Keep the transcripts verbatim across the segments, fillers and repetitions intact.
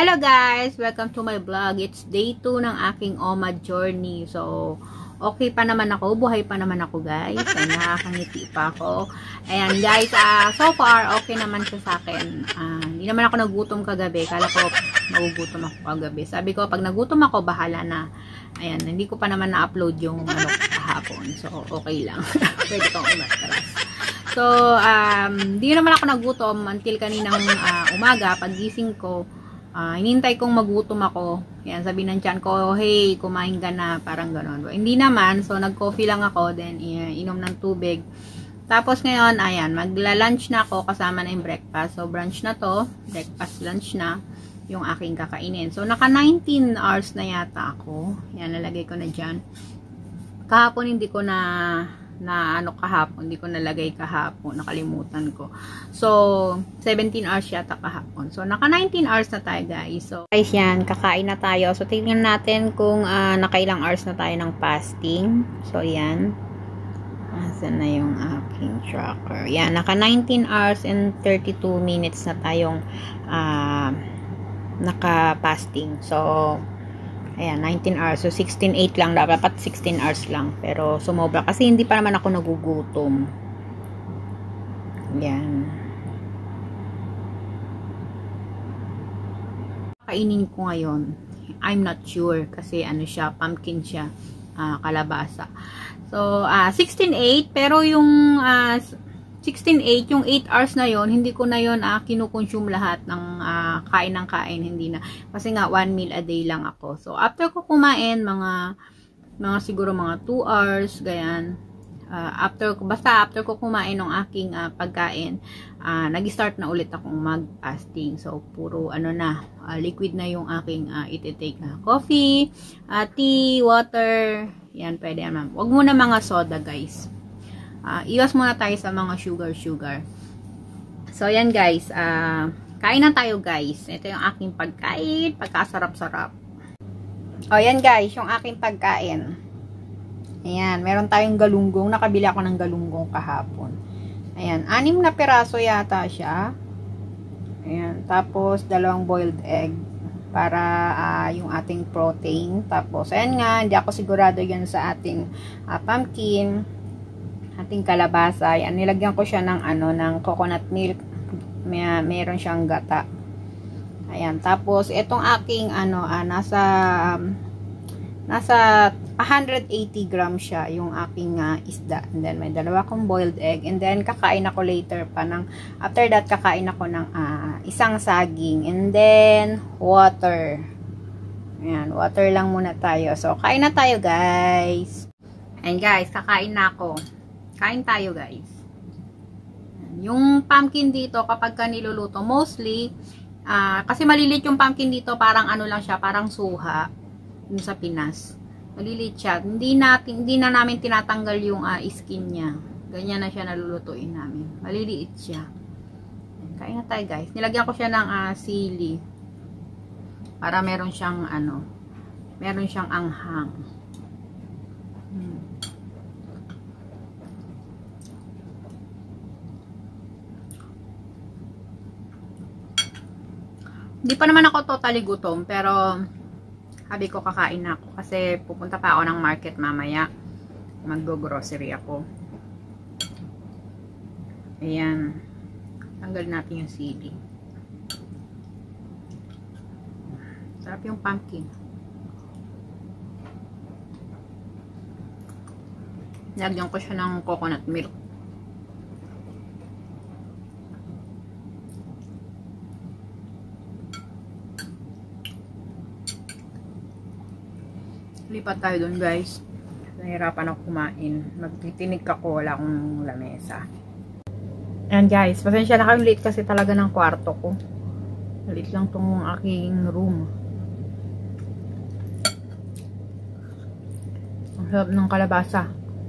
Hello guys! Welcome to my vlog. It's day two ng aking OMA journey. So, okay pa naman ako. Buhay pa naman ako guys. So, nakakangiti pa ako. Ayan guys, uh, so far, okay naman siya sa akin. Uh, hindi naman ako nagutom kagabi. Kala ko nagugutom ako kagabi. Sabi ko, pag nagutom ako, bahala na. Ayan, hindi ko pa naman na-upload yung ano, kahapon. So, okay lang. Pwede kong umatras. So, um, di naman ako nagutom until kaninang uh, umaga, pagising ko. Uh, hinintay kong magutom ako. Yan, sabi ng tiyan ko, hey, kumain ka na, parang gano'n. Hindi naman, so nag-coffee lang ako, then uh, inom ng tubig. Tapos ngayon, ayan, magla-lunch na ako kasama na yung breakfast. So, brunch na to, breakfast, lunch na yung aking kakainin. So, naka nineteen hours na yata ako. Yan, nalagay ko na dyan. Kahapon hindi ko na na ano kahapon, hindi ko nalagay kahapon, nakalimutan ko. So, seventeen hours yata kahapon. So, naka nineteen hours na tayo guys. So, guys yan, kakain na tayo. So, tingnan natin kung uh, nakailang hours na tayo ng fasting. So, yan. Asan na yung aking tracker? Yan, naka nineteen hours and thirty-two minutes na tayong uh, naka-fasting. So, ayan, nineteen hours. So, sixteen eight lang. Dapat sixteen hours lang. Pero, sumobra. Kasi, hindi pa naman ako nagugutom. Ayan. Kainin ko ngayon. I'm not sure. Kasi, ano siya, pumpkin siya. Uh, kalabasa. So, uh, sixteen eight. Pero, yung uh, sixteen eight, yung eight hours na yon, hindi ko na yon uh, kinukonsume lahat ng uh, kain ng kain, hindi na. Kasi nga, one meal a day lang ako. So, after ko kumain, mga, mga siguro mga two hours, ganyan. Uh, after, basta after ko kumain ng aking uh, pagkain, uh, nag-start na ulit akong mag-fasting. So, puro ano na, uh, liquid na yung aking uh, iti-take na coffee, uh, tea, water, yan, pwede naman. Huwag muna mga soda, guys. Uh, iwas muna tayo sa mga sugar-sugar. So, yan guys. Uh, kain na tayo guys. Ito yung aking pagkain. Pagkasarap-sarap. O, yan guys. Yung aking pagkain. Ayan. Meron tayong galunggong. Nakabili ako ng galunggong kahapon. Ayan. Anim na piraso yata siya. Ayan. Tapos, dalawang boiled egg. Para uh, yung ating protein. Tapos, ayan nga. Hindi ako sigurado yan sa ating uh, pumpkin. Ating kalabasa. Yan, nilagyan ko siya ng ano, ng coconut milk. May, meron siyang gata. Ayan, tapos itong aking ano, ah, nasa um, nasa one hundred eighty grams siya yung aking uh, isda. And then may dalawa kong boiled egg. And then kakain ako later pa ng, after that kakain ako ng uh, isang saging. And then water. Ayan, water lang muna tayo. So, kain na tayo guys. And guys, kakain na ako. Kain tayo guys. Yung pumpkin dito kapag ka niluluto, mostly, uh, kasi malilit yung pumpkin dito, parang ano lang siya, parang suha, yung sa Pinas. Malilit siya. Hindi, natin, hindi na namin tinatanggal yung uh, skin niya. Ganyan na siya nalulutuin namin. Maliliit siya. Kain na tayo guys. Nilagyan ko siya ng uh, sili. Para meron siyang ano, meron siyang anghang. Hmm. Hindi pa naman ako totally gutom, pero sabi ko kakain na ako kasi pupunta pa ako ng market mamaya. Mag-grocery ako. Ayan. Tanggal natin yung sili. Sarap yung pumpkin. Lagyan ko siya ng coconut milk. Lipat tayo dun guys. Nahirapan ako kumain. Magtitinig ako, wala akong lamesa. And guys, pasensya na kayo, late kasi talaga ng kwarto ko. Late lang tong aking room. Ang sarap ng kalabasa.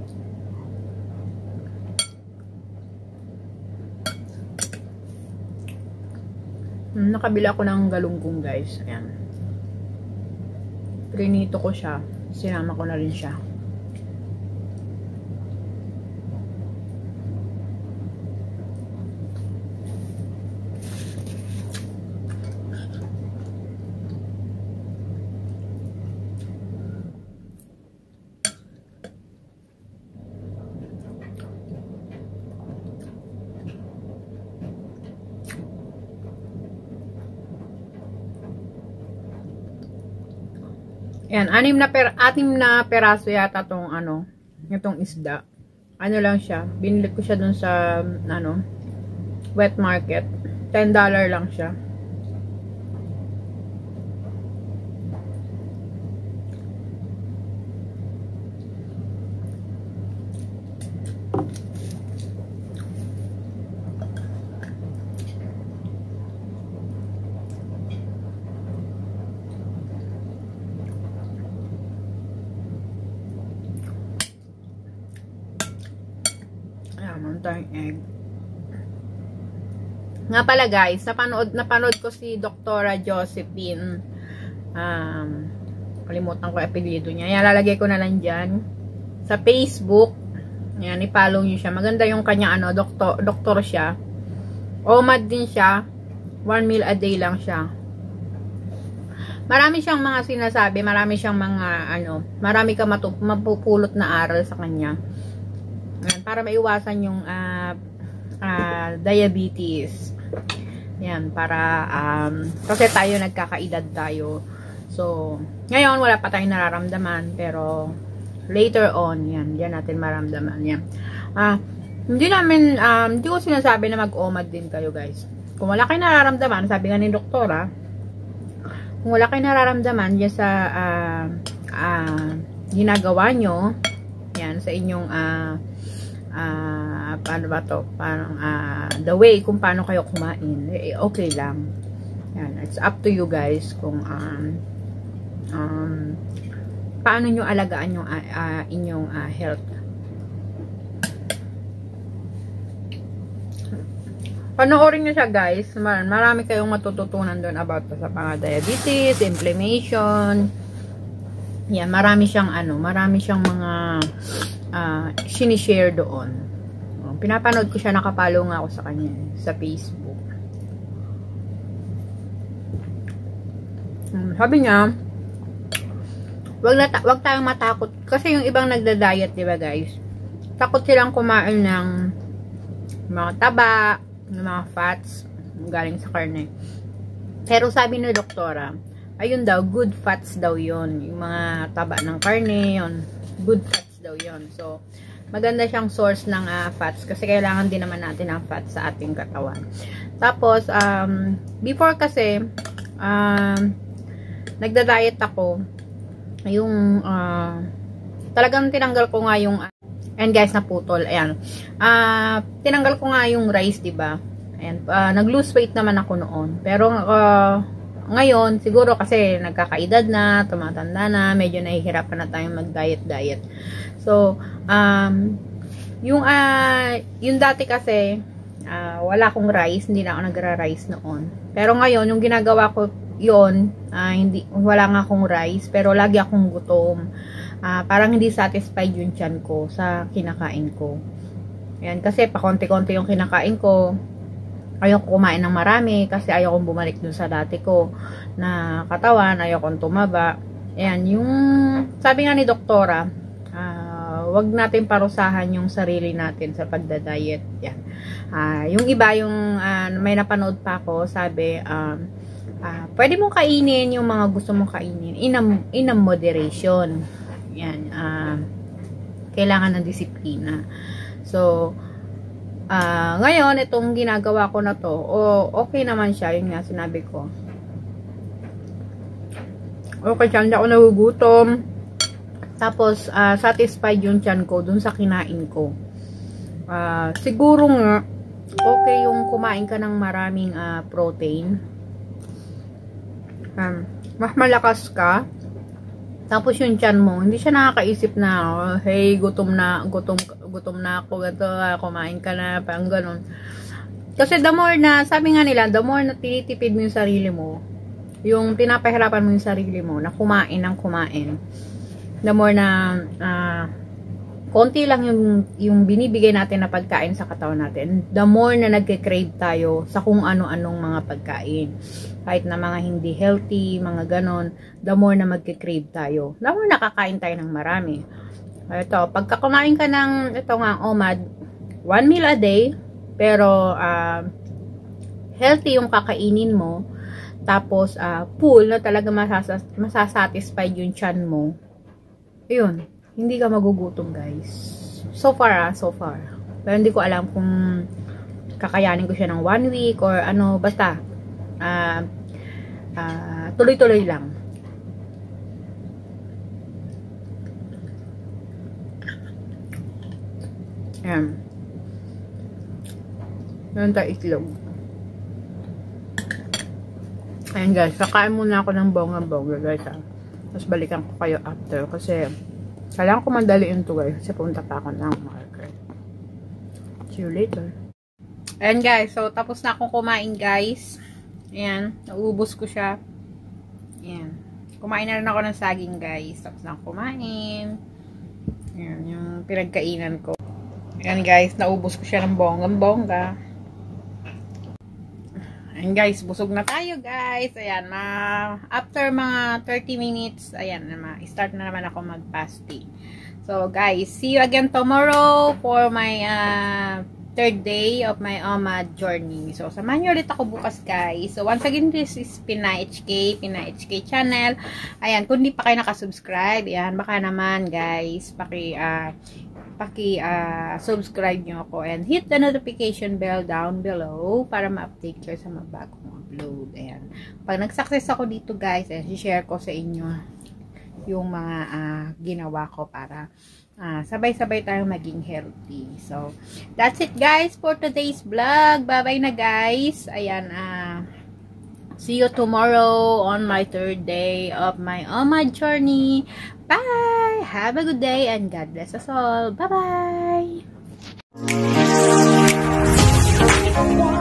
Nakabila ako ng galunggong guys. Ayan. Prinito ko siya. Sinama ko na rin siya. Yan, anim na per anim na peraso yata tong ano, itong isda. Ano lang siya, binili ko siya dun sa ano, wet market. ten dollars lang siya. Ayan, tayong egg. Nga pala guys, napanood, napanood ko si Doktora Josephine. Um, kalimutan ko yung apelyido niya. Yan, lalagay ko na lang dyan. Sa Facebook. Yan, i-follow nyo siya. Maganda yung kanya, ano, doktor, doktor siya. O M A D din siya. One meal a day lang siya. Marami siyang mga sinasabi. Marami siyang mga, ano, marami ka matup, mapupulot na aral sa kanya. Yan, para maiwasan yung uh, uh, diabetes. Yan, para um, kasi tayo nagkakaedad tayo. So, ngayon wala pa tayong nararamdaman, pero later on, yan, yan natin maramdaman. Yan. Ah, hindi namin um, hindi ko sinasabi na mag-O M A D din kayo, guys. Kung wala kayong nararamdaman, sabi nga ni doktora, kung wala kayong nararamdaman diyan sa uh, uh, ginagawa nyo, yan, sa inyong uh, uh, paano ba to, parang uh, the way kung paano kayo kumain, eh, okay lang. Yan, it's up to you guys kung um, um, paano nyo alagaan yung uh, uh, inyong uh, health. Panoorin nyo siya, guys. Marami kayong matututunan doon about sa mga diabetes, inflammation. Yan, marami siyang ano, marami siyang mga uh, sinishare doon. Pinapanood ko siya, nakapalo nga ako sa kanya sa Facebook. Hmm, sabi niya, wag, na wag tayong matakot. Kasi yung ibang nagda-diet, di ba guys? Takot silang kumain ng mga taba, ng mga fats, galing sa karne. Pero sabi ni doktora, ayun daw, good fats daw yon, yung mga taba ng karne, yun, good fats daw yon. So, maganda siyang source ng uh, fats kasi kailangan din naman natin ng fats sa ating katawan. Tapos, um, before kasi, um, nagda-diet ako, yung, uh, talagang tinanggal ko nga yung, and guys, naputol, ayan, uh, tinanggal ko nga yung rice, diba? Ayan, uh, nag-lose weight naman ako noon, pero, uh, ngayon, siguro kasi nagkakaedad na, tumatanda na, medyo nahihirapan na tayong mag-diet-diet. So, um, yung, uh, yung dati kasi, uh, wala akong rice, hindi na ako nagra-rice noon. Pero ngayon, yung ginagawa ko yun, uh, hindi, wala nga akong rice, pero lagi akong gutom. Uh, parang hindi satisfied yung tiyan ko sa kinakain ko. Ayan, kasi pa konti-konti yung kinakain ko. Ayaw ko kumain ng marami kasi ayaw kong bumalik dun sa dati ko na katawan, ayaw kong tumaba. Ayan, yung sabi nga ni doktora, uh, wag natin parusahan yung sarili natin sa pagda-diet. Yan. Uh, yung iba, yung uh, may napanood pa ako, sabi, um, uh, pwede mong kainin yung mga gusto mong kainin in a, in a moderation. Yan. Uh, kailangan ng disiplina. So, Uh, ngayon, itong ginagawa ko na to, o okay naman siya, yun nga sinabi ko. Okay siya, hindi ako nagugutom. Tapos, uh, satisfied yung tiyan ko dun sa kinain ko. Uh, siguro nga, okay yung kumain ka ng maraming uh, protein. Um, mas malakas ka. Tapos yung tiyan mo, hindi siya nakakaisip na, oh, hey, gutom na, gutom, gutom na ako, gato, kumain ka na, parang ganun. Kasi the more na, sabi nga nila, the more na tinitipid mo yung sarili mo, yung pinapahirapan mo yung sarili mo, na kumain ng kumain, the more na, uh, konti lang yung, yung binibigay natin na pagkain sa katawan natin, the more na nagke-crave tayo sa kung ano-anong mga pagkain. Kahit na mga hindi healthy, mga ganon, the more na magke-crave tayo. The more nakakain tayo ng marami. Ito, pagka kumain ka ng, ito nga, O M A D, one meal a day, pero uh, healthy yung kakainin mo, tapos uh, full na talaga masasas masasatisfied yung chan mo, yun, hindi ka magugutom guys. So far ah, so far. Pero hindi ko alam kung kakayanin ko siya ng one week or ano, basta uh, uh, tuloy-tuloy lang. Ayan. Meron tayo itlog. Ayan guys, kakain muna ako ng bongga-bongga guys ha. Tapos balikan ko kayo after kasi kailangan ko mandaliin to guys kasi punta pa ako ng market. See you later. Ayan guys, so tapos na akong kumain guys. Ayan, naubos ko siya. Ayan. Kumain na rin ako ng saging guys. Tapos na akong kumain. Ayan, yung pinagkainan ko. Ayan guys, naubos ko siya ng bonggang-bongga. Ayan guys, busog na tayo guys. Ayan, ma after mga thirty minutes, ayan, ma-start na naman ako mag-fasting. So guys, see you again tomorrow for my uh, third day of my O M A journey. So, samahan niyo ulit ako bukas guys. So, once again, this is Pina H K, Pina H K channel. Ayan, kung di pa kayo nakasubscribe, ayan, baka naman guys, paki, uh, paki, uh, subscribe nyo ako and hit the notification bell down below para ma-update kayo sa mga bagong upload. Ayan. Pag nag-success ako dito guys, ayan, share ko sa inyo yung mga uh, ginawa ko para uh, sabay-sabay tayong maging healthy. So, that's it guys for today's vlog. Bye-bye na guys. Ayan, uh, see you tomorrow on my third day of my O M A journey. Bye! Have a good day and God bless us all. Bye-bye!